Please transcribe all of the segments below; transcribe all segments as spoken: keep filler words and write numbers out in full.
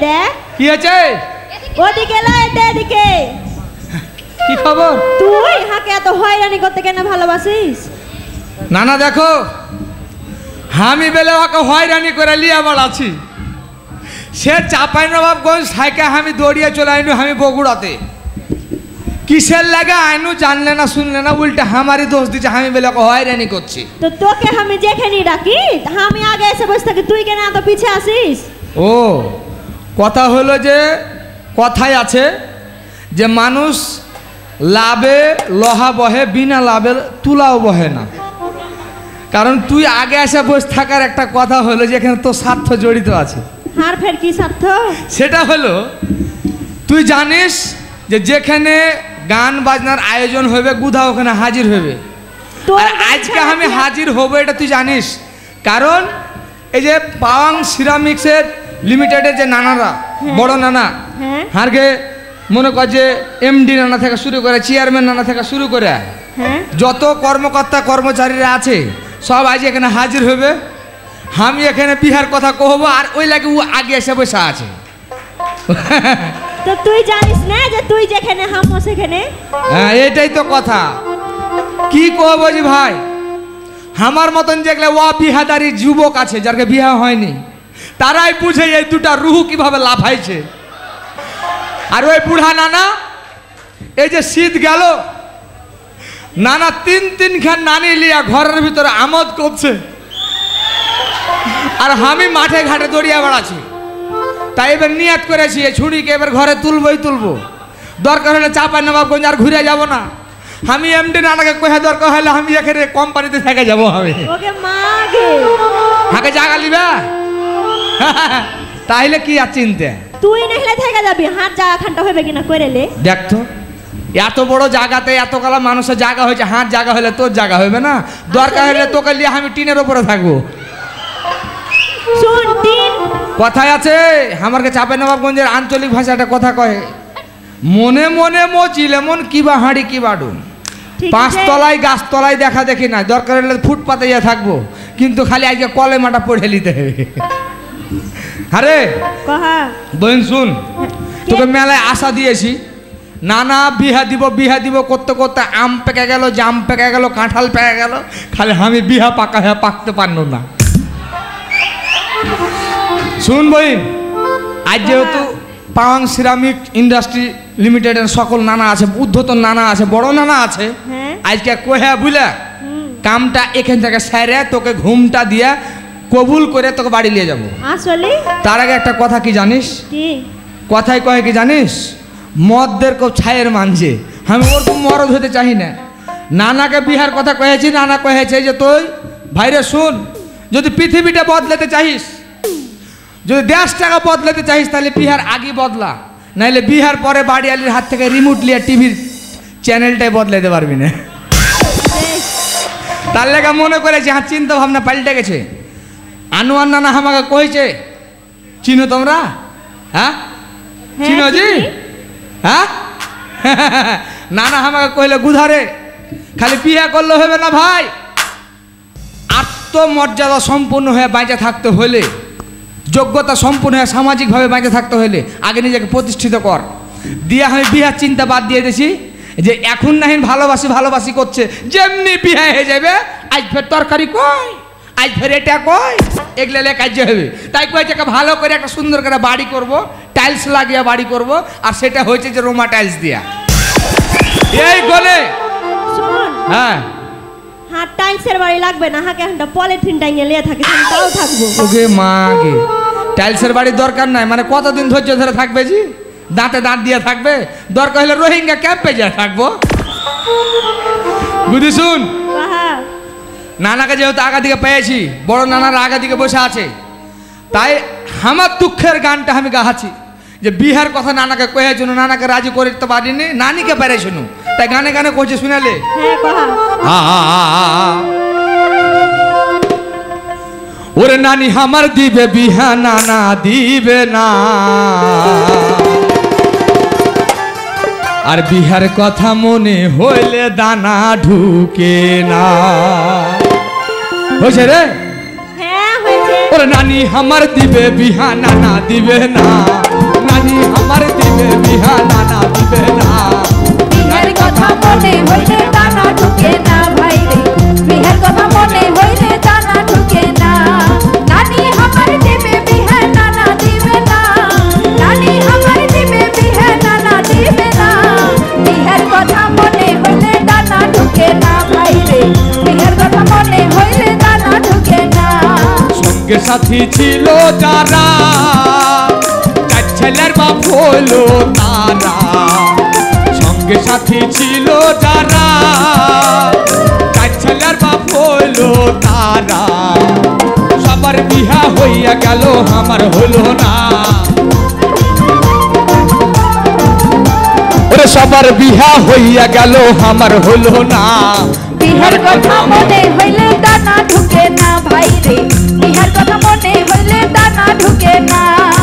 দেখ কি আছে ওদিকে লা এদিকে কি খবর তুই হাকে এত হয়রানি করতে কেন ভালোবাসিস না না দেখো আমি বেলে ওকে হয়রানি করে লিয়া বাড়াছি সে চাপাই নবাবগঞ্জ সাইকে আমি দৌড়িয়ে চলে আইনু আমি বগুড়াতে কিসের লাগে আইনু জানলে না শুনলে না উল্টে আমারই দোষ দিচ্ছে আমি বেলে ওকে হয়রানি করছি তো তোকে আমি যেখানে ডাকি আমি আগে এসে বসে থাকি তুই কেন এত পিছে আসিস ও কথা হলো যে কথাই আছে যে মানুষ লাভে লোহা বহে বিনা লাভে তুলাও বহে না কারণ তুই আগে এসে বসে থাকার একটা কথা হলো যে এখানে তোর স্বার্থ জড়িত আছে আর ফের কি স্বার্থ সেটা হলো তুই জানিস যে যেখানে গান বাজনার আয়োজন হবে গুধা ওখানে হাজির হবে আর আজকে আমি হাজির হব এটা তুই জানিস কারণ এই যে পাওয়াং সিরামিক্সের লিমিটেডের যে নানারা বড় নানা হারগে মনে কর যে এমডি নানা থেকে শুরু করে চেয়ারম্যান নানা থেকে শুরু করে যত কর্মকর্তা কর্মচারীরা আছে সব আজ এখানে হাজির হবে আমি এখানে বিহার কথা কহবো আর ওই লাগে ও আগে এসে বসে আছে তো তুই জানিস না যে তুই যেখানে হামো সেখানে হ্যাঁ এটাই তো কথা কি কহবো জি ভাই আমার মতন যেগুলো ও বিহাদারি যুবক আছে যারকে বিহা হয়নি তারাই বুঝে এই দুটা রুহু কিভাবে লাফাইছে আর ওই বুড়া নানা এই যে শীত গেল নানা তিন তিন খান নানি লিয়া ঘরের ভিতরে আমোদ করছে আর আমি মাঠে ঘাটে দৌড়িয়ে বেড়াচ্ছি তাই এবার নিয়াত করেছি এই ছুরিকে এবার ঘরে তুলবই তুলবো দরকার হলে চাপাই নবাবগঞ্জ আর ঘুরে যাব না আমি এমডি নানাকে কহে দরকার হলে আমি এখানে কোম্পানিতে থেকে যাবো আমি ওকে মাগে হাকে জায়গা লিবা তাইলে কি আর চিনতে তুই নেহলে থেকে যাবি হাত জায়গা খানটা হবে কিনা করেলে দেখ তো এত বড় জায়গাতে এত কালা মানুষের জায়গা হয়েছে হাত জায়গা হলে তোর জায়গা হবে না দরকার হলে তোকে নিয়ে আমি টিনের উপরে থাকবো শুন টিন কথায় আছে আমাকে চাপে নবাবগঞ্জের আঞ্চলিক ভাষাটা কথা কয় মনে মনে মচিলে মন কিবা হাঁড়ি কিবা ডুম পাঁচ তলায় গাছ তলায় দেখা দেখি না দরকার হলে ফুটপাতে গিয়ে থাকবো কিন্তু খালি আজকে কলেমাটা পড়ে নিতে হবে আরে বোন শুন তোকে মেলায় আশা দিয়েছি নানা বিহা দিব বিহা দিব করতে করতে আম পেকে গেল জাম পেকে গেল কাঁঠাল পেকে গেল খালি আমি বিহা পাকা হয়ে পাকতে পারল না শুন বইন আজ যেহেতু পাওয়াং সিরামিক ইন্ডাস্ট্রি লিমিটেডের সকল নানা আছে উদ্ধতন নানা আছে বড় নানা আছে আজকে কোহা বুঝলে কামটা এখান থেকে সেরে তোকে ঘুমটা দিয়া কবুল করে তোকে বাড়ি নিয়ে যাবো আসলে তার আগে একটা কথা কি জানিস কি কথাই কয়ে কি জানিস মদদের কেউ ছায়ের মানছে আমি ওর তো মরদ হতে চাই না নানাকে বিহার কথা কয়েছি নানা কয়েছে যে তুই ভাইরে শুন যদি পৃথিবীটা বদলাতে চাইস যদি দেশটাকে বদলাতে চাইস তাহলে বিহার আগে বদলা নাইলে বিহার পরে বাড়িয়ালির হাত থেকে রিমোট লিয়ে টিভির চ্যানেলটাই বদলাতে পারবি না তার লেগে মনে করেছি হ্যাঁ চিন্তা ভাবনা পাল্টে গেছে আনোয়ার নানা আমাকে কইছে চিনো তোমরা হ্যাঁ চিনো জি হ্যাঁ নানা আমাকে কইলে গুধারে খালি বিয়ে করলে হবে না ভাই আত্মমর্যাদা সম্পূর্ণ হয়ে বেঁচে থাকতে হলে যোগ্যতা সম্পূর্ণ হয়ে সামাজিকভাবে বেঁচে থাকতে হলে আগে নিজেকে প্রতিষ্ঠিত কর দিয়ে আমি বিহার চিন্তা বাদ দিয়ে দিয়েছি যে এখন নাহিন ভালোবাসি ভালোবাসি করছে যেমনি বিয়ে হয়ে যাবে আজ ফের তরকারি কয় আজ ফের এটা কয় এগুলো কাজ হবে তাই কয়েছে ভালো করে একটা সুন্দর করে বাড়ি করব টাইলস লাগিয়ে বাড়ি করব আর সেটা হয়েছে যে রোমা টাইলস দিয়া এই গলে হ্যাঁ হ্যাঁ টাইলসের বাড়ি লাগবে না হাকে একটা পলিথিন টাইঙে লিয়ে থাকে তাও থাকবো ওকে মাগে টাইলসের বাড়ির দরকার নাই মানে কতদিন ধৈর্য ধরে থাকবে জি দাঁতে দাঁত দিয়ে থাকবে দরকার হলে রোহিঙ্গা ক্যাম্পে যা থাকবো বুঝি শুন নানাকে যেহেতু আগা দিকে পেয়েছি বড় নানার আগা দিকে বসে আছে তাই আমার দুঃখের গানটা আমি গাহাছি যে বিহার কথা নানাকে কয়ে শুনো নানাকে রাজি করতে পারিনি নানিকে পেরে শুনু তাই গানে গানে কইছে শুনালে ওরে নানি আমার দিবে বিহা নানা দিবে না আর বিহার কথা মনে হইলে দানা ঢুকে না হয়েছে রে হ্যাঁ হয়েছে ওরে নানি আমার দিবে বিহা নানা দিবে না দিবে বিহা নানা দিবে না। বিহার কথা মনে হইলে দানা ঢুকে না ভাই রে, বিহার কথা মনে হইলে দানা ঢুকে না। নানি আমার দিবে বিহা নানা দিবে না, নানি আমার দিবে বিহা নানা দিবে না। বিহার কথা মনে হইলে দানা ঢুকে না ভাই রে, বিহার কথা মনে হইলে দানা ঢুকে না। সঙ্গে সাথী ছিল যারা, চার ছেলের বাপ হলো তারা। সঙ্গে সাথী ছিল যারা, চার ছেলের বাপ হলো তারা। সবার বিহা হইয়া গেল আমার হলো না। ওরে সবার বিহা হইয়া গেল আমার হলো না। বিহার কথা মনে হইলে দানা ঢুকে না ভাই রে, বিহার কথা মনে হইলে দানা ঢুকে না।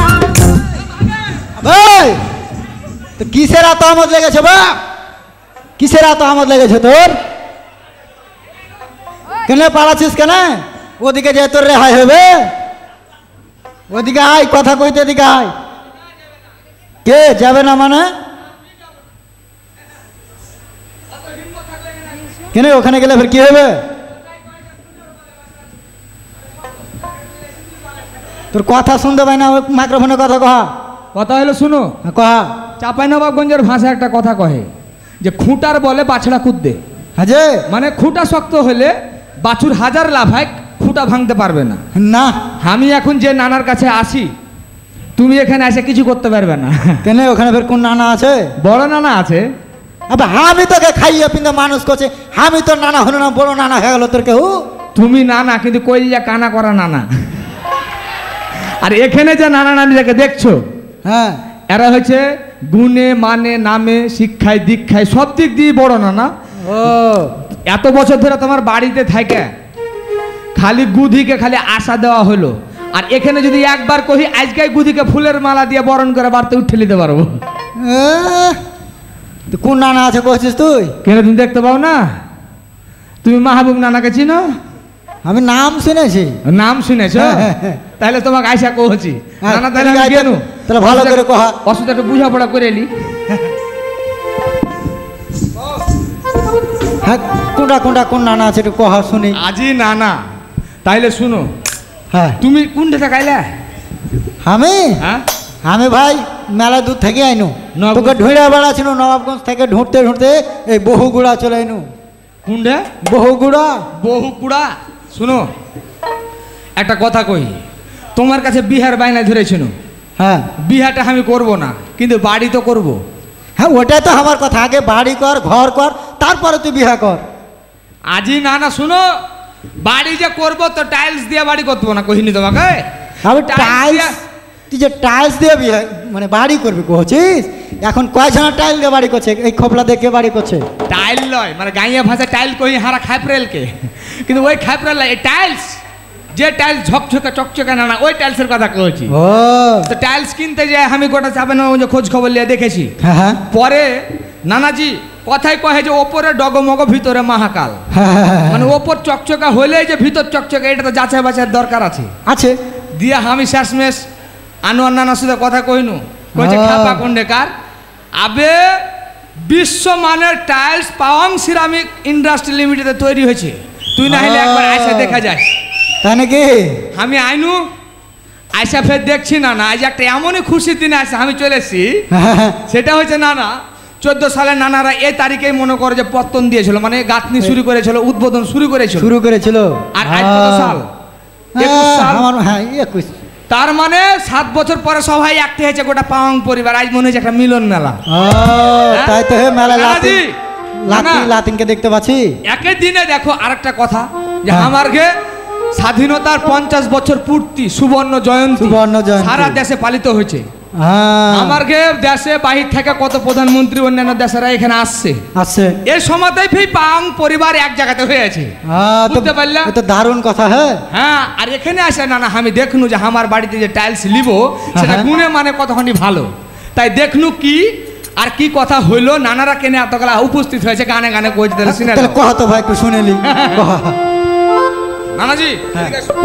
ভাই তো কিসের এত আমদ লেগেছে বা, কিসের এত আমদ লেগেছে তোর? কেন পালাচ্ছিস কেন? ওদিকে যে তোর রেহাই হবে, ওদিকে আয়, কথা কইতে এদিকে আয়। কে যাবে না মানে? কেন ওখানে গেলে ফের কি হবে? তোর কথা শুনতে পাই না, ওই মাইক্রোফোনে কথা কহা। কথা হলো শুনো, হ্যাঁ, কহা। চাঁপাইনবাবগঞ্জের ভাষায় একটা কথা কহে যে খুঁটার বলে বাছড়া কুদ্দে। হাজে মানে খুঁটা শক্ত হলে বাছুর হাজার লাফায়, খুঁটা ভাঙতে পারবে না। না, আমি এখন যে নানার কাছে আসি, তুমি এখানে এসে কিছু করতে পারবে না। কেন ওখানে ফের কোন নানা আছে? বড় নানা আছে। আবার আমি তোকে খাইয়ে পিন্দে মানুষ করছে, আমি তোর নানা হলো না, বড় নানা হয়ে গেল তোর কেউ? তুমি নানা, কিন্তু কইলিয়া কানা করা নানা। আর এখানে যে নানা নানিটাকে দেখছো, হ্যাঁ, এরা হচ্ছে গুণে মানে নামে শিক্ষায় দীক্ষায় সব দিক দিয়ে বড় নানা। ও এত বছর ধরে তোমার বাড়িতে থাকে খালি গুধিকে খালি আশা দেওয়া হলো, আর এখানে যদি একবার কহি আজকে গুধিকে ফুলের মালা দিয়ে বরণ করে বাড়তে উঠে নিতে পারবো। এহ, তো কোন নানা আছে কইছিস তুই? কেন তুমি দেখতে পাও না? তুমি মাহবুব নানাকে চিনো? আমি নাম শুনেছি। নাম শুনেছ? হ্যাঁ, হ্যাঁ, হ্যাঁ। তাহলে তোমাকে আইসা কহছি হ্যাঁ, নানা, তাহলে তুমি আমি আইসা- কেন তাহলে ভালো করে কহা। অসুবিধা একটু বুঝাপড়া করে এলি। হ্যাঁ, কোনটা কোনটা কোন নানা আছে একটু কহা শুনি। আজি নানা, তাইলে শুনো, হ্যাঁ, তুমি কোনটা থাকাইলে? আমি হ্যাঁ, আমি ভাই মেলা দূর থেকে আইনু, নবাবগঞ্জ- তোকে ঢুঁড়া বেড়াছিল নবাবগঞ্জ থেকে, ঢুঁড়তে ঢুঁড়তে এই বহুগুড়া চলে আইনু। কোনটা? বহুগুড়া। বহু কুড়া। শুনো, একটা কথা কই, তোমার কাছে বিহার বাইনা ধরেছিল, হ্যাঁ বিহারটা আমি করব না, কিন্তু বাড়ি তো করব। হ্যাঁ, ওটাই তো আমার কথা, আগে বাড়ি কর, ঘর কর, তারপরে তুই বিহা কর। আজি না না, শুনো, বাড়ি যে করব তো টাইলস দিয়ে বাড়ি করতে না, কহিনি তোমাকে? আমি টাইলস টাইলস, দিয়া- তুই যে টাইলস দিয়ে বিহা মানে বাড়ি করবি কহছিস? এখন কয়জন টাইল দিয়ে বাড়ি করছে? এই খোপলা দিয়ে কে বাড়ি করছে? টাইল লয়, মানে গাইয়া ভাষা টাইল কহি হারা খাইপ্রেলকে, কিন্তু ওই খাইপ্রেল এই টাইলস, যে টাইলস ঝকঝকে চকচকে না না, ওই টাইলসের কথা কইছি। ও তো টাইলস কিনতে যায় আমি গোটা চাপে না খোঁজ খবর নিয়ে দেখেছি। হ্যাঁ হ্যাঁ পরে নানাজি কথাই কহে যে ওপরে ডগমগ ভিতরে মহাকাল, হ্যাঁ, হ্যাঁ, হ্যাঁ। মানে ওপর চকচকা হলে যে ভিতর চকচকা, এটা তো যাচাই বাছাইয়ের দরকার আছে। আছে দিয়া আমি শেষমেশ আনোয়ার নানার সাথে কথা কইনু, কইছে হ্যাঁ। খাপা কোন্ডেকার আবে বিশ্বমানের টাইলস পাওয়াং সিরামিক ইন্ডাস্ট্রি লিমিটেডে তৈরি হয়েছে, তুই না হলে একবার আয়সা দেখা যাস। তাই নাকি? আমি আইনু আয়সা ফের দেখছি না না, আজ একটা এমনই খুশির দিনে আসে আমি চলে এসেছি। হ্যাঁ, হ্যাঁ, সেটা হচ্ছে নানা চোদ্দ সালে নানারা এই তারিখেই মনে করে যে পত্তন দিয়েছিল, মানে গাঁথনি শুরু করেছিল, উদ্বোধন শুরু করেছিল। শুরু করেছিল। আর আজ কত সাল? একুশ হ্যাঁ, সাল। আমার হ্যাঁ একুশ। তার মানে সাত বছর পরে সবাই একটা হয়েছে গোটা পাওয়াং পরিবার, আজ মনে হচ্ছে একটা মিলন মেলা। ও তাই তো হে মেলা নানাজি, লাতিন লাতিন নানা। লাতিনকে দেখতে পাচ্ছি। একই দিনে দেখো আরেকটা কথা, যে হ্যাঁ। আমার ঘে স্বাধীনতার পঞ্চাশ বছর পূর্তি সুবর্ণ জয়ন্তী সুবর্ণ জয়ন্তী। সারা দেশে পালিত হয়েছে। হ্যাঁ আমার ঘে দেশে বাহির থেকে কত প্রধানমন্ত্রী অন্যান্য দেশেরা এখানে আসছে, আছে। এই সময়তেই ফের পাওয়াং পরিবার এক জায়গাতে হয়েছে। হ্যাঁ, তো- বুঝতে পারলা? এ তো দারুণ কথা। হ্যাঁ হ্যাঁ, আর এখানে আসে না না আমি দেখনু যে আমার বাড়িতে যে টাইলস লিব সেটা হ্যাঁ। গুণে মানে কতখানি ভালো, তাই দেখনু কি আর কি কথা হইলো, নানারা কেনে এতগুলা উপস্থিত হয়েছে, গানে গানে কইতে দিলে শুনে তাহলে কহ তো ভাই একটু শুনেলি। কহ। নানাজি হ্যাঁ। এদিকে আসো।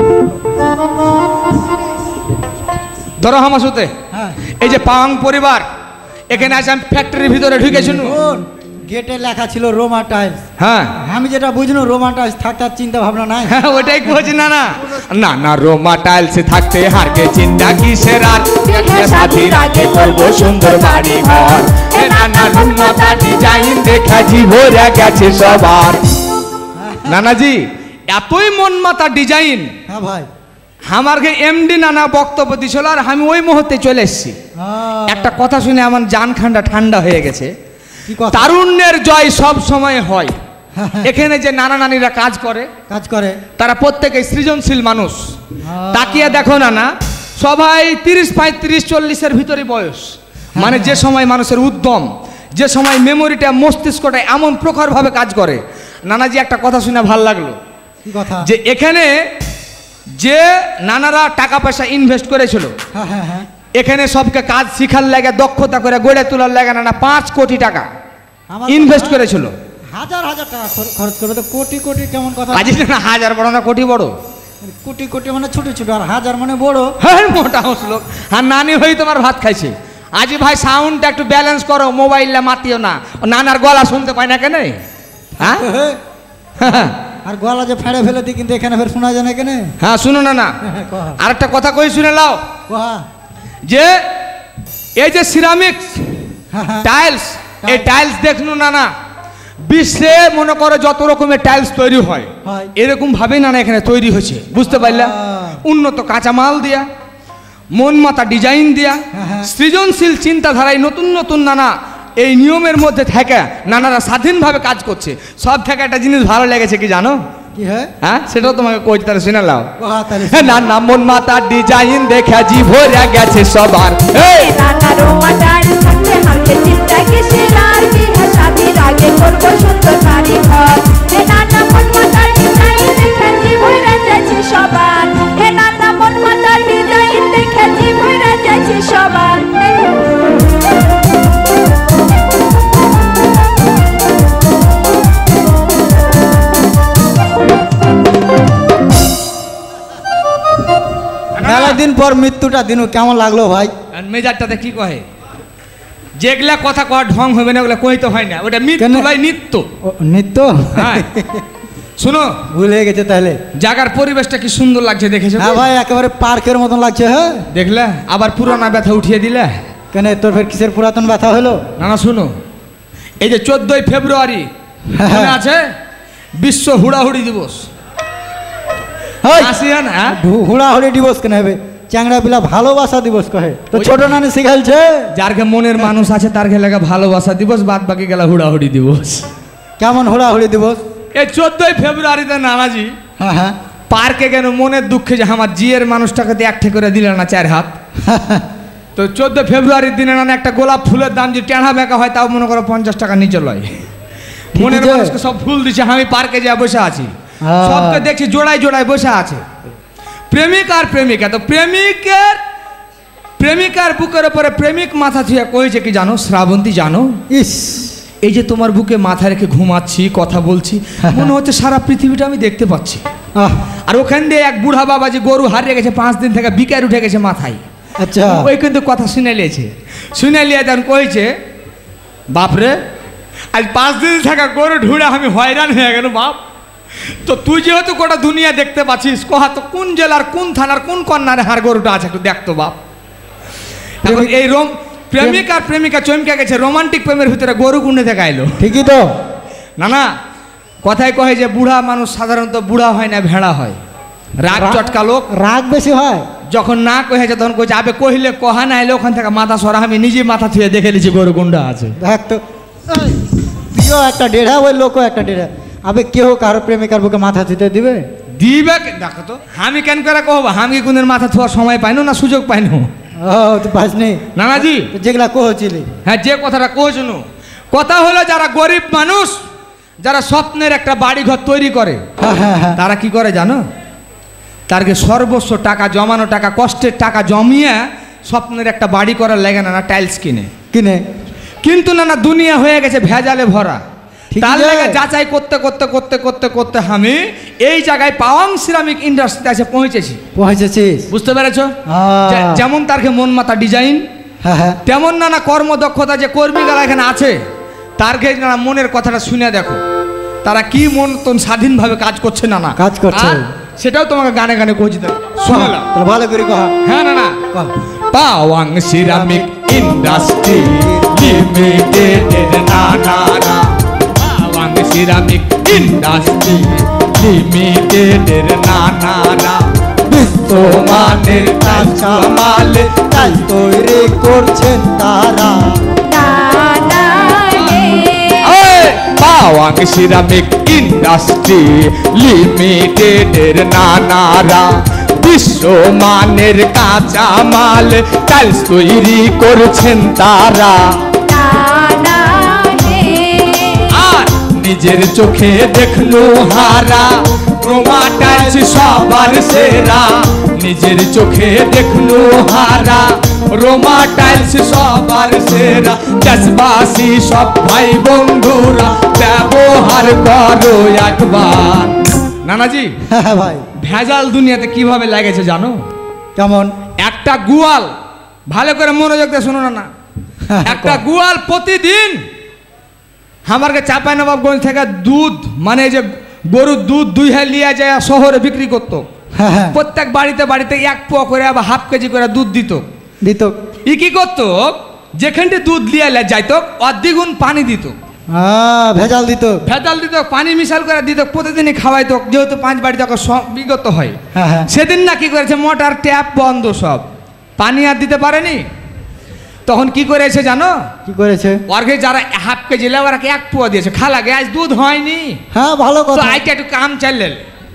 ধরো আমার সাথে হ্যাঁ এই যে পাওয়াং পরিবার এখানে আসে আমি ফ্যাক্টরির ভিতরে ঢুকেছিল। শোন, গেটে লেখা ছিল রোমা টাইলস। হ্যাঁ আমি যেটা বুঝলো রোমা টাইলস থাকতে আর চিন্তা ভাবনা নাই। হ্যাঁ, ওটাই কইছি। না না না না রোমা টাইলসে থাকতে হারকে চিন্তা কিসের আর, বিয়ে শাদির আগে করব সুন্দর বাড়ি ঘর, এ না না রুমা ডিজাইন দেখা জীবরা গেছে সবার। নানাজি এতই মন মাতা ডিজাইন, হ্যাঁ ভাই, আমার এমডি নানা বক্তব্য দিছিল আর আমি ওই মুহূর্তে চলে এসেছি। আহ, একটা কথা শুনে আমার জান ঠান্ডা ঠান্ডা হয়ে গেছে। কি কথা? তারুণ্যের জয় সব সময় হয়। এখানে যে নানা নানিরা কাজ করে কাজ করে তারা প্রত্যেকে সৃজনশীল মানুষ। আহ, তাকিয়ে দেখো না না, সবাই তিরিশ পঁয়ত্রিশ চল্লিশের ভিতরে বয়স, মানে যে সময় মানুষের উদ্যম, যে সময় মেমোরিটা মস্তিষ্কটা এমন প্রখরভাবে কাজ করে। নানাজি একটা কথা শুনে ভাল লাগলো, কি কথা? যে এখানে যে নানারা টাকা পয়সা ইনভেস্ট করেছিল, হ্যাঁ হ্যাঁ হ্যাঁ, এখানে সবকে কাজ শিখার লাগে, দক্ষতা করে গড়ে তোলার লাগে নানা পাঁচ কোটি টাকা আমার ইনভেস্ট কথা- করেছিল। হাজার হাজার টাকা খর- খরচ করবে তো, কোটি কোটি কেমন কথা? কাজে না হাজার বড় না কোটি বড়, কোটি কোটি মানে ছোট ছোট, আর হাজার মানে বড়। হ্যাঁ মোটা লোক। আর নানি হয়ে তোমার ভাত খাইছে। আজ ভাই সাউন্ডটা একটু ব্যালেন্স করো, মোবাইলটা মাতিও না, নানার গলা শুনতে পাই না কেন? হ্যাঁ আর গলা যে ফেড়ে ফেলে দিই, কিন্তু এখানে ফের শোনা যায় না কেন? হ্যাঁ শুনো না না, আর একটা কথা কই শুনে লাও, যে এই যে সিরামিক্স টাইলস, এই টাইলস দেখুন না না, বিশ্বে মনে করো যত রকমের টাইলস তৈরি হয় হয়। এরকম ভাবে না না এখানে তৈরি হয়েছে, বুঝতে পারলা? আহ। উন্নত কাঁচামাল দিয়া, মন মাতা ডিজাইন দিয়া, হ্যাঁ, হ্যাঁ। সৃজনশীল চিন্তাধারায় নতুন নতুন নানা এই নিয়মের মধ্যে থেকে নানারা স্বাধীনভাবে কাজ করছে। সব থেকে একটা জিনিস ভালো লেগেছে কি জানো? কি হয়? হ্যাঁ সেটাও তোমাকে কই তাহলে শুনে লাও। কোহা তাহলে না না মন মাতা ডিজাইন দেখা জি ভরে গেছে সবার। এই নানা রোমা টাইলস থাকতে হারকে চিন্তা কিসের আর, বিয়ে শাদির আগে করব সুন্দর বাড়ি ঘর, এ নানা মন মাতার ডিজাইন দেখে জীবরা যাচ্ছে সবার, এ নানা মন মাতার ডিজাইন দেখে জীবরা যাচ্ছে সবার। মেলা দিন পর মৃত্যুটা দিন কেমন লাগলো ভাই? আর মেজারটাতে কি কহে, যেগুলা কথা কওয়ার ঢং হবে না ওগুলা কইতে হয় না, ওটা মৃত্যু কেন? ভাই নিত্য। ও, নিত্য? হ্যাঁ শুনো, ভুলে গেছে তাহলে। জায়গার পরিবেশটা কি সুন্দর লাগছে দেখেছো? হ্যাঁ ভাই, একেবারে পার্কের মতন লাগছে। হ্যাঁ, দেখলে আবার পুরানা ব্যথা উঠিয়ে দিলে। কেন তোর ফের কিসের পুরাতন ব্যথা হলো? না না শুনো, এই যে চোদ্দই ফেব্রুয়ারি মনে আছে বিশ্ব হুড়াহুড়ি দিবস? হেই, আসিয়া না হু- হুড়াহুড়ি দিবস কেন হবে? চ্যাংড়া বিলা ভালোবাসা দিবস কহে তো, ওই- ছোট নানি শিখালছে। যার গে মনের মানুষ আছে তার গে লাগা ভালোবাসা দিবস, বাদ বাকি গেলা হুড়াহুড়ি দিবস। কেমন হুড়াহুড়ি দিবস? এই চোদ্দই ফেব্রুয়ারিতে নানাজি হ্যাঁ হ্যাঁ, পার্কে কেন মনের দুঃখে যে আমার জিয়ের মানুষটাকে দিয়ে একঠে করে দিলেন না চার হাত। তো চোদ্দ ফেব্রুয়ারির দিনে না একটা গোলাপ ফুলের দাম যে টেঁড়া বেঁকা হয় তাও মনে করো পঞ্চাশ টাকা নিচে লয়। মনের যে। মানুষকে সব ফুল দিছে, আমি পার্কে যা বসে আছি, হ্যাঁ। সবকে দেখছি জোড়ায় জোড়ায় বসে আছে। প্রেমিক আর প্রেমিকা, তো প্রেমিকের প্রেমিকার বুকের উপরে প্রেমিক মাথা ছুঁয়ে কয়েছে কি জানো শ্রাবন্তী? জানো ইস, এই যে তোমার বুকে মাথা রেখে ঘুমাচ্ছি, কথা বলছি, মনে হচ্ছে সারা পৃথিবীটা আমি দেখতে পাচ্ছি। আহ, আর ওখান দিয়ে এক বুড়া বাবা যে গরু হারিয়ে গেছে পাঁচ দিন থেকে বিকার উঠে গেছে মাথায়, আচ্ছা, ওই কিন্তু কথা শুনে লিয়েছে। শুনে লিয়ে তখন কইছে বাপরে আজ পাঁচ দিন থাকা গরু ঢুড়ে আমি হয়রান হয়ে গেল বাপ। তো তুই যেহেতু গোটা দুনিয়া দেখতে পাচ্ছিস, কহা তো কোন জেলার কোন থানার কোন কন্যারে হার গরুটা আছে একটু দেখতো বাপ। এখন এই রোম প্রেমিক আর প্রেমিকা চমকে গেছে, রোমান্টিক প্রেমের ভিতরে গরু কুন্ডে থেকে আইলো। ঠিকই তো। না না কথায় কহে যে বুড়া মানুষ সাধারণত বুড়া হয় না ভেড়া হয়, রাগ রা- চটকা লোক। রাগ বেশি হয়। যখন না কহেছে তখন কইছে আবে কহিলে কহা না এলে ওখান থেকে মাথা সরা, আমি নিজে মাথা ছুঁয়ে দেখে নিয়েছি গরু গুন্ডা আছে। দেখ তো, এই, তুইও একটা ডেढ़া, ওই লোকও একটা ডেढ़া। আবে কেউ কারো প্রেমিকার বুকে মাথা দিতে দিবে? দিবে কে- দেখো তো আমি কেন করে কহবো, আমি কি কোনের মাথা থোয়ার সময় পাইনো না সুযোগ পাইনো? ও তুই পাসনি নানাজি যেগুলা কহছিলি। হ্যাঁ যে কথাটা কইছুন, কথা হলো যারা গরিব মানুষ, যারা স্বপ্নের একটা বাড়ি ঘর তৈরি করে, হ্যাঁ হ্যাঁ হ্যাঁ, তারা কি করে জানো? তারকে সর্বস্ব টাকা জমানো টাকা কষ্টের টাকা জমিয়ে স্বপ্নের একটা বাড়ি করার লাগে না না টাইলস কিনে কিনে। কিন্তু না না দুনিয়া হয়ে গেছে ভেজালে ভরা। ঠিকই তার যে। লাগে যাচাই করতে করতে করতে করতে করতে আমি এই জায়গায় পাওয়াং সিরামিক ইন্ডাস্ট্রিতে এসে পৌঁছেছি। পৌঁছেছিস? বুঝতে পেরেছ? আহ। যে- যেমন তারকে মন মাতা ডিজাইন, হ্যাঁ হ্যাঁ তেমন নানা কর্মদক্ষতা যে কর্মীরা এখানে আছে তার কাছে নানা মনের কথাটা শুনে দেখো তারা কি মন তন স্বাধীনভাবে কাজ করছে না না কাজ করছে। আর সেটাও তোমাকে গানে গানে কইছি দেবো শুনলাম তাহলে ভালো করে কহা হ্যাঁ না না কহ। পাওয়াং সিরামিক ইন্ডাস্ট্রি লিমিটেড না না না পাওয়াং সিরামিক ইন্ডাস্ট্রি লিমিটেড না না না বিশ্বমানের কাঁচা মাল কাজ তৈরি করছেন তারা না না হে পাওয়াং সিরামিক ইন্ডাস্ট্রি লিমিটেডের নানারা বিশ্বমানের কাঁচা মাল টাইলস তৈরি করছেন তারা না না হে আর নিজের চোখে দেখলো হারা ক্রোমা টাইলস সবার সেরা নিজের চোখে দেখলো হারা রোমা টাইলস সবার সেরা দেশবাসী সব ভাই বন্ধুরা ব্যবহার করো একবার নানাজি হ্যাঁ ভাই ভেজাল দুনিয়াতে কিভাবে লাগেছে জানো কেমন একটা গুয়াল ভালো করে মনোযোগ দিয়ে শোনো না না একটা গুয়াল প্রতিদিন আমাকে চাপাই নবাবগঞ্জ থেকে দুধ মানে যে গরুর দুধ দুই হ্যাঁ লিয়া যায় শহরে বিক্রি করতো হ্যাঁ হ্যাঁ প্রত্যেক বাড়িতে বাড়িতে এক পোয়া করে আবার হাফ কেজি করে দুধ দিত দিত ই কি করতো যেখানটি দুধ লিয়া যাইতো অর্ধেগুণ পানি দিত হ্যাঁ ভেজাল দিত ভেজাল দিত পানি মিশাল করে দিত প্রতিদিনই খাওয়াইতো যেহেতু পাঁচ বাড়িতে বিগত হয় হ্যাঁ হ্যাঁ সেদিন না কি করেছে মোটর ট্যাপ বন্ধ সব পানি আর দিতে পারেনি তখন কি করেছে জানো কি করেছে অর্ঘে যারা হাফ কেজি লে ওরা এক পোয়া দিয়েছে খালাগে আজ দুধ হয়নি হ্যাঁ ভালো তো কথা আইটা একটু কাম চাললেন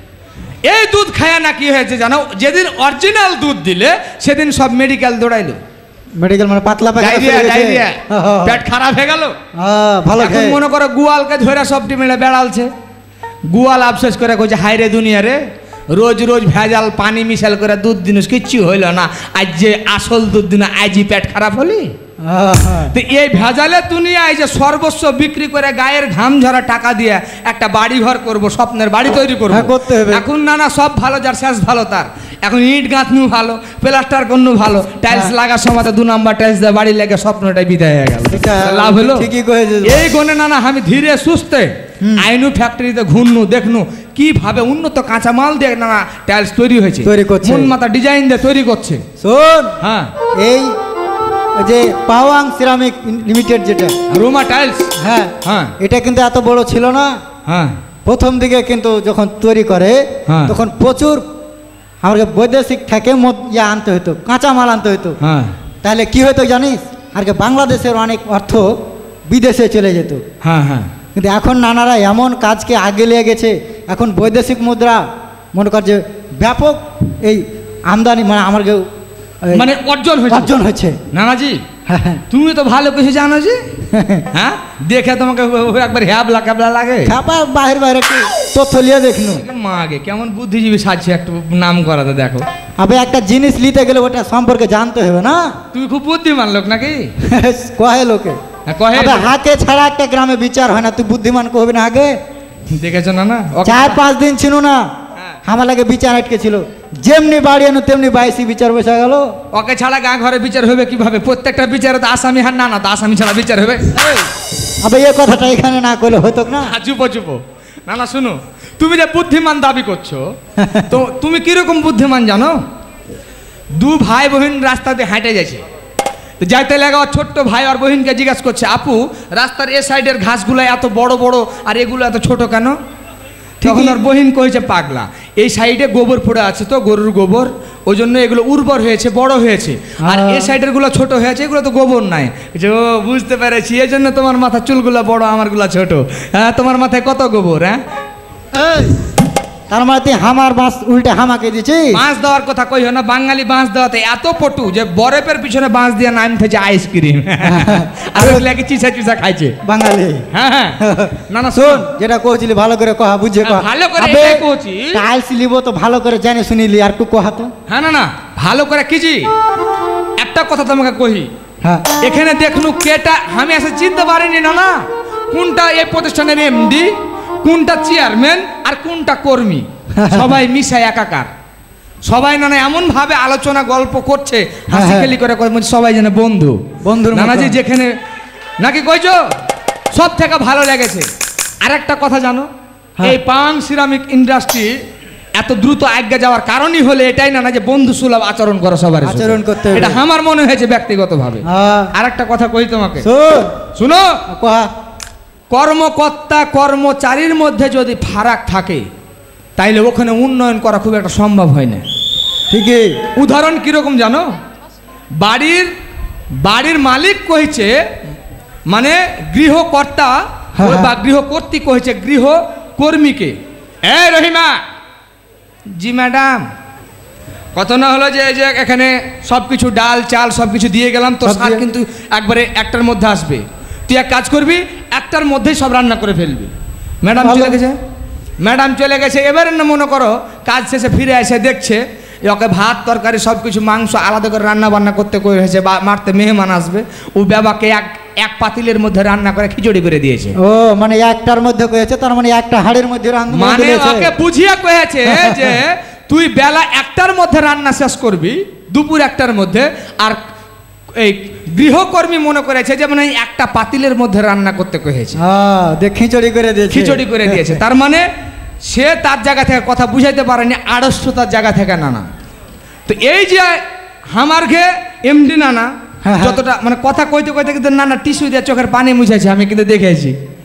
এই দুধ খায়া না কি হয়েছে জানো যেদিন অরিজিনাল দুধ দিলে সেদিন সব মেডিকেল দৌড়াইলো মেডিকেল মানে পাতলা পায়খানা ডায়রিয়া চলে গেছে। ডায়রিয়া হ্যাঁ, হ্যাঁ, পেট খারাপ হয়ে গেল হ্যাঁ, ভালো এখন খেয়ে মনে করো গুয়ালকে ধরে সবটি মিলে বেড়ালছে গুয়াল আফসোস করে কইছে হাইরে দুনিয়া রে রোজ রোজ ভেজাল পানি মিশাল করে দুধ দিনুস কিচ্ছু হইল না আজ যে আসল দুধ দিন আজই পেট খারাপ হলি হ্যাঁ, হ্যাঁ। তো এই ভেজালে দুনিয়া এই যে সর্বস্ব বিক্রি করে গায়ের ঘাম ঝরা টাকা দিয়ে একটা বাড়ি ঘর করবো স্বপ্নের বাড়ি তৈরি করবো হ্যাঁ, করতে হবে। এখন না না সব ভালো যার শেষ ভালো তার এখন ইট গাঁথনিও ভালো প্লাস্টার করনু ভালো টাইলস হ্যাঁ। লাগার সময় তো দু নাম্বার টাইলস দিয়ে বাড়ি লেগে স্বপ্নটাই বিদায় হয়ে গেল এটা লাভ হলো ঠিকই কয়েছে এই গনে না না আমি ধীরে সুস্থে আইনু ফ্যাক্টরিতে ঘুরনু দেখনু কিভাবে উন্নত কাঁচা মাল দিয়ে না না টাইলস তৈরি হয়েছে তৈরি করছে। মন মাথা ডিজাইন দিয়ে তৈরি করছে শোন হ্যাঁ এই যে পাওয়াং সিরামিক লিমিটেড যেটা রোমা টাইলস হ্যাঁ হ্যাঁ এটা কিন্তু এত বড় ছিল না হ্যাঁ প্রথম দিকে কিন্তু যখন তৈরি করে হ্যাঁ। তখন প্রচুর আমাকে বৈদেশিক থেকে মদ ইয়া আনতে হতো কাঁচা মাল আনতে হতো হ্যাঁ তাহলে কি হতো জানিস আর কি বাংলাদেশের অনেক অর্থ বিদেশে চলে যেত হ্যাঁ হ্যাঁ কিন্তু এখন নানারা এমন কাজকে আগে লেগে গেছে এখন বৈদেশিক মুদ্রা মনে কর যে ব্যাপক এই আমদানি মানে আমার কেউ এই মানে অর্জন হয়েছে অর্জন হচ্ছে নানাজি হ্যাঁ, হ্যাঁ। তুমি তো ভালো কিছু জানো যে হ্যাঁ দেখে তোমাকে একবার হ্যাবলা ক্যাবলা লাগে ছাপা বাহির বাইরে একটু তথ্য লিয়ে দেখনু মাগে কেমন বুদ্ধিজীবী সাজছে একটু নাম করাতে দেখো আবে একটা জিনিস নিতে গেলে ওটা সম্পর্কে জানতে হবে না তুমি খুব বুদ্ধিমান লোক নাকি কহে লোকে হ্যাঁ, কহে আবে হাতে ছাড়া একটা গ্রামে বিচার হয় না তুই বুদ্ধিমান কহবি না আগে দেখেছো না না ওকে- চার পাঁচ দিন ছিল না হ্যাঁ। আমার লাগে বিচার আটকে ছিল যেমনি বাড়ি আনো তেমনি বাইশি বিচার বসে গেল ওকে ছাড়া গা ঘরে বিচার হবে কিভাবে প্রত্যেকটা বিচারে তো আসামি হার না না তো আসামি ছাড়া বিচার হবে আবে এই কথাটা এখানে না করলে হতো না হ্যাঁ, চুপো চুপো না না শুনো তুমি যে বুদ্ধিমান দাবি করছো তো তুমি কিরকম বুদ্ধিমান জানো দু ভাই বোন রাস্তা দিয়ে হেঁটে যাচ্ছে তো যাইতে লাগা ওর ছোট্ট ভাই আর বোনকে জিজ্ঞাসা করছে আপু রাস্তার এ সাইডের ঘাসগুলো এত বড় বড় আর এগুলো এত ছোট কেন তখন ওর বহিন কইছে পাগলা এই সাইডে গোবর পড়ে আছে তো গরুর গোবর ওই জন্য এগুলো উর্বর হয়েছে বড় হয়েছে আর হ্যাঁ। এই সাইডের গুলো ছোট হয়েছে এগুলো তো গোবর নাই যে ও বুঝতে পেরেছি এই জন্য তোমার মাথা চুলগুলো বড় আমারগুলো ছোট হ্যাঁ তোমার মাথায় কত গোবর হ্যাঁ এই, তার মানে তুই হামার বাস উল্টে হামাকে দিছি বাঁশ দেওয়ার কথা কই না বাঙালি বাঁশ দেওয়াতে এত পটু যে বরফের পিছনে বাঁশ দিয়ে নাম থেকে আইসক্রিম আর ওই লাগে চিসা চিসা খাইছে বাঙালি হ্যাঁ হ্যাঁ না না শোন যেটা কইছিলি ভালো করে কহা বুঝে কহা ভালো করে আবে, এটাই কইছি। টাইলস লিবো তো ভালো করে জানি শুনিলি আর একটু কহা তো হ্যাঁ না না ভালো করে কিজি একটা কথা তোমাকে কহি হ্যাঁ এখানে দেখনু কেটা আমি এসে চিনতে পারিনি না না কোনটা এই প্রতিষ্ঠানের এমডি কোনটা চেয়ারম্যান আর কোনটা কর্মী সবাই মিশায় একাকার সবাই নানা এমন ভাবে আলোচনা গল্প করছে হ্যাঁ, হাসি হ্যাঁ। খেলি করে করে বলছে সবাই যেন বন্ধু বন্ধুর মতো। নানাজি যেখানে নাকি কইছো সব থেকে ভালো লেগেছে। আর একটা কথা জানো, হ্যাঁ। এই পাং সিরামিক ইন্ডাস্ট্রি এত দ্রুত আজ্ঞা যাওয়ার কারণই হলে এটাই না না যে বন্ধু সুলভ আচরণ করো সবার সাথে। আচরণ করতে হবে। এটা আমার মনে হয়েছে ব্যক্তিগতভাবে। হ্যাঁ। আর একটা কথা কই তোমাকে, শোন শুনো, কহা কর্মকর্তা কর্মচারীর মধ্যে যদি ফারাক থাকে তাইলে ওখানে উন্নয়ন করা খুব একটা সম্ভব হয় না। ঠিকই। উদাহরণ কিরকম জানো, বাড়ির বাড়ির মালিক কইছে মানে গৃহকর্তা হ্যাঁ, হ্যাঁ। বা গৃহকর্ত্রী কইছে গৃহকর্মীকে, এ রহিমা, জি ম্যাডাম, কত না হলো যে এই যে এখানে সব কিছু ডাল চাল সব কিছু দিয়ে গেলাম তো সব সার দিয়ে- কিন্তু একবারে একটার মধ্যে আসবে, তুই এক কাজ করবি একটার মধ্যেই সব রান্না করে ফেলবি। ম্যাডাম ভালো। চলে গেছে, ম্যাডাম চলে গেছে, এবারে না মনে করো কাজ শেষে ফিরে এসে দেখছে এ ওকে ভাত তরকারি সব কিছু মাংস আলাদা করে রান্না বান্না করতে করে হয়েছে বা মারতে মেহমান আসবে, ও বাবাকে এক এক পাতিলের মধ্যে রান্না করে খিচুড়ি করে দিয়েছে। ও মানে একটার মধ্যে কয়েছে, তার মানে একটা হাড়ের মধ্যে রান্না মানে দিয়েছে। ওকে বুঝিয়ে কয়েছে যে তুই বেলা একটার মধ্যে রান্না শেষ করবি, দুপুর একটার মধ্যে, আর এই গৃহকর্মী মনে করেছে যে মানে একটা পাতিলের মধ্যে রান্না করতে কয়েছে, হ্যাঁ দেখ খিচুড়ি করে দিয়েছে। খিচুড়ি করে দিয়েছে। তার মানে সে তার জায়গা থেকে কথা বুঝাইতে পারেনি, আড়ষ্টতার জায়গা থেকে নানা। তো এই যে আমার ঘে এমডি নানা হ্যাঁ, হ্যাঁ। যতটা মানে কথা কইতে কইতে কিন্তু নানা টিস্যু দিয়ে চোখের পানি মুছেছে, আমি কিন্তু দেখেছি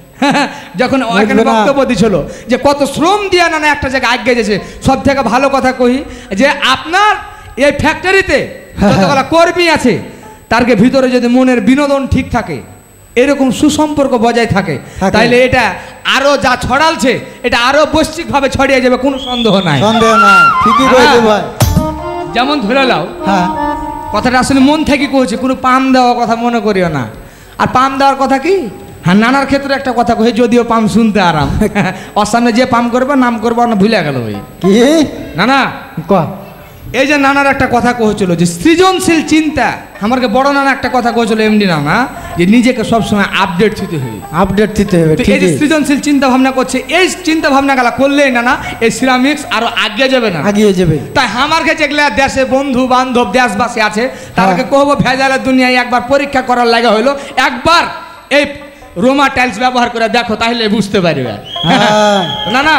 যখন ওখানে বুঝবে না। বক্তব্য দিছিল যে কত শ্রম দিয়ে নানা একটা জায়গায় আগে গেছে। সব থেকে ভালো কথা কই যে আপনার এই ফ্যাক্টরিতে যতগুলো কর্মী আছে তারকে ভিতরে যদি মনের বিনোদন ঠিক থাকে, এরকম সুসম্পর্ক বজায় থাকে, থাকে। তাইলে এটা আরো যা ছড়ালছে এটা আরো বৈশ্বিকভাবে ছড়িয়ে যাবে, কোনো সন্দেহ নাই। সন্দেহ নাই, ঠিকই কয়েছে ভাই। যেমন ধরে নাও হ্যাঁ কথাটা আসলে মন থেকে কইছে, কোনো পাম দেওয়ার কথা মনে করিও না। আর পাম দেওয়ার কথা কি, হ্যাঁ নানার ক্ষেত্রে একটা কথা কই, যদিও পাম শুনতে আরাম ওর সামনে যে পাম করবে নাম করবো না ভুলে গেল ওই কি না না। কহ এই যে নানার একটা কথা কহছিল যে সৃজনশীল চিন্তা, আমাকে বড় নানা একটা কথা কহছিল এমডি নানা যে নিজেকে সবসময় আপডেট দিতে হবে, আপডেট দিতে হবে। তো এই যে ঠিকই সৃজনশীল চিন্তা ভাবনা করছে, এই চিন্তা ভাবনা গেলা করলেই না না এই সিরামিক্স আরো আগে যাবে না। আগিয়ে যাবে। তাই আমার কাছে যেগুলা দেশে বন্ধু বান্ধব দেশবাসী আছে তাদেরকে কহবো ভেজালের দুনিয়ায় একবার পরীক্ষা করার লাগা হইলো, একবার এই রোমা টাইলস ব্যবহার করে দেখো, তাহলে বুঝতে পারবে। হ্যাঁ। না না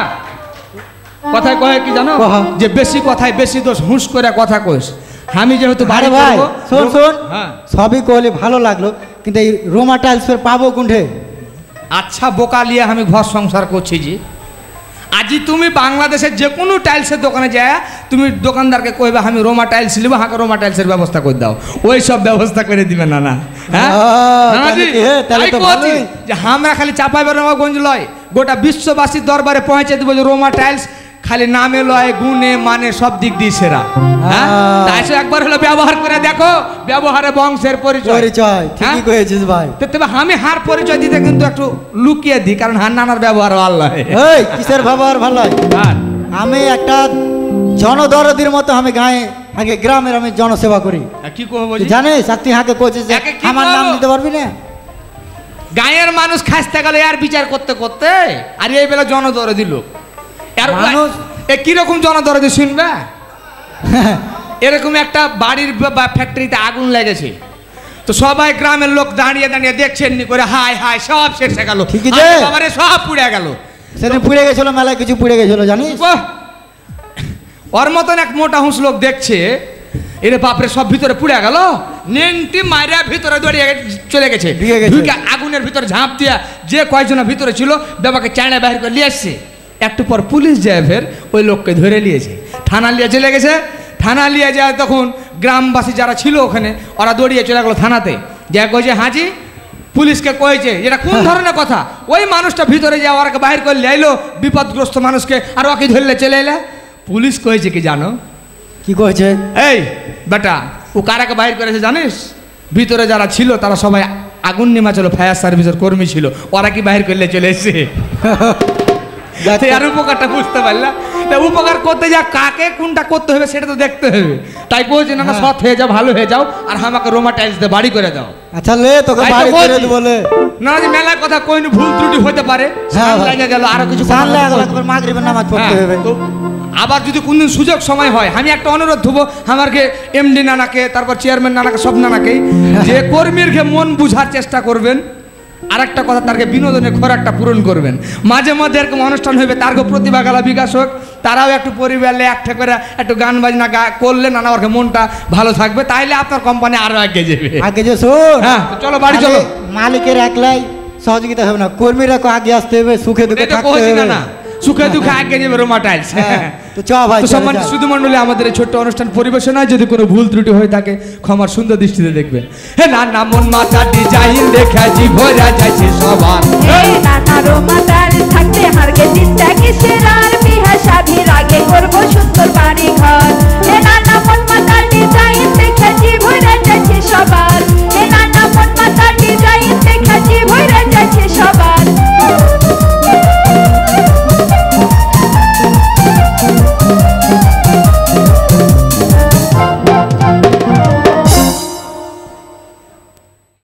কথায় কহে কি জানো, কহ। যে বেশি কথায় বেশি দোষ, হুঁশ করে কথা কইস। আমি যেহেতু বাড়ি আরে ভাই করবো, শোন শোন, হ্যাঁ। সবই কহলে ভালো লাগলো, কিন্তু এই রোমা টাইলস ফের পাবো কোনঠে? আচ্ছা বোকা লিয়ে আমি ঘর সংসার করছি যে আজি তুমি বাংলাদেশের যে কোনো টাইলসের দোকানে যায় তুমি দোকানদারকে কইবে আমি রোমা টাইলস নিব, হাঁকে রোমা টাইলসের ব্যবস্থা করে দাও, ওই সব ব্যবস্থা করে দিবে না না। হ্যাঁ আহ, নানাজি, তাহলে কি, হ্যাঁ, তাহলে তাই তো কইছি ভালোই। যে আমরা খালি চাপাইবে নবাবগঞ্জ লয়, গোটা বিশ্ববাসীর দরবারে পৌঁছে দেবো যে রোমা টাইলস খালি নামে লয় গুণে মানে সব দিক দিয়ে সেরা। হ্যাঁ আহ। তাই সে একবার হলো ব্যবহার করে দেখো, ব্যবহারে বংশের পরিচয়। পরিচয় ঠিকই হ্যাঁ? কয়েছিস ভাই। তো তবে আমি হার পরিচয় দিতে কিন্তু একটু লুকিয়ে দিই, কারণ হার নানার ব্যবহার আল্লাহ। এই কিসের ব্যবহার ভালো হয়? আমি একটা জনদরদির মতো আমি গায়ে আগে গ্রামের আমি জনসেবা করি, কি কহবো তুই জানিস? আর তুই হাঁকে কইছিস যে একে কি আমার নাম বলবো? দিতে পারবি না? গায়ের মানুষ খাসতে গেলে আর বিচার করতে করতে আর এই বেলা জনদরে দিল আর মানুষ এ কিরকম জনদরে দিয়ে শুনবে, এরকম একটা বাড়ির বা ফ্যাক্টরিতে আগুন লেগেছে, তো সবাই গ্রামের লোক দাঁড়িয়ে দাঁড়িয়ে দেখছেন নি করে হাই হাই সব শেষে গেল, ঠিকই যে। বাবারে সব পুড়ে গেল। সেদিন পুড়ে গেছিল, মেলায় কিছু পুড়ে গেছিল জানিস? বাহ! ওর মতন এক মোটা হুঁস লোক দেখছে এরে বাপরে সব ভিতরে পুড়ে গেল, নেংটি মারিয়া ভিতরে দৌড়িয়ে চলে গেছে, ঢুকে গেছে। ঢুকে আগুনের ভিতরে ঝাঁপ দিয়া যে কয়জনের ভিতরে ছিল বাবাকে চায়না বাহির করে নিয়ে আসছে। একটু পর পুলিশ যায়, ফের ওই লোককে ধরে নিয়েছে, থানা নিয়ে চলে গেছে। থানা নিয়ে যায় তখন গ্রামবাসী যারা ছিল ওখানে ওরা দৌড়িয়ে চলে গেলো থানাতে, যা কয়েছে হাজি পুলিশকে কয়েছে এটা কোন ধরনের কথা, ওই মানুষটা ভিতরে যায় ওরাকে বাহির করে এলো বিপদগ্রস্ত মানুষকে, আর ওকে ধরলে চলে এলে। পুলিশ কয়েছে কি জানো, কি কয়েছে? এই বেটা ও কারাকে বাহির করেছে জানিস, ভিতরে যারা ছিল তারা সবাই আগুন নিমা ছিল, ফায়ার সার্ভিসের কর্মী ছিল, ওরা কি বাহির করলে চলে এসছে। আর উপকারটা বুঝতে পারলা, তা উপকার করতে যা কাকে কোনটা করতে হবে সেটা তো দেখতে হবে, তাই বলছে না সৎ হয়ে যাও ভালো হয়ে যাও আর আমাকে রোমা টাইলস দিয়ে বাড়ি করে দাও। আচ্ছা লে তোকে তাই তো বাড়ি করে বলছি। দেবো লে। না যে মেলার কথা কইনি ভুল ত্রুটি হতে পারে, হ্যাঁ সান ভাই। লাগে গেল আরো কিছু সান কথা লাগা বলছি। লাগবে, মাগরিবের নামাজ পড়তে হ্যাঁ, হবে। তো আবার যদি কোনদিন সুযোগ সময় হয় আমি একটা অনুরোধ দেবো আমাকে এমডি নানাকে তারপর চেয়ারম্যান নানাকে সব নানাকে যে কর্মীরকে মন বুঝার চেষ্টা করবেন আর একটা কথা তারকে বিনোদনের খোরাকটা পূরণ করবেন মাঝে মধ্যে এরকম অনুষ্ঠান হইবে তারকে প্রতিভা গালা বিকাশ হোক তারাও একটু পরিবারে একটা করে একটু গান বাজনা গা করলে নানা ওর মনটা ভালো থাকবে তাইলে আপনার কোম্পানি আরো আগে যাবে আগে যে শোন হ্যাঁ চলো বাড়ি চলো মালিকের একলাই সহযোগিতা হবে না কর্মীরা আগে আসতে হবে সুখে দুঃখে এটা থাকতে কইছি হবে না না সুখে দুঃখে আগে যাবে রোমা টাইলস তো চ ভাই তো সম্মানিত শুধু মণ্ডলী আমাদের এই ছোট্ট অনুষ্ঠান পরিবেশনায় যদি কোনো ভুল ত্রুটি হয়ে থাকে ক্ষমার সুন্দর দৃষ্টিতে দেখবেন হে না না মন মাথা ডিজাইন দেখে জি ভরা যাচ্ছে সবার হে নানা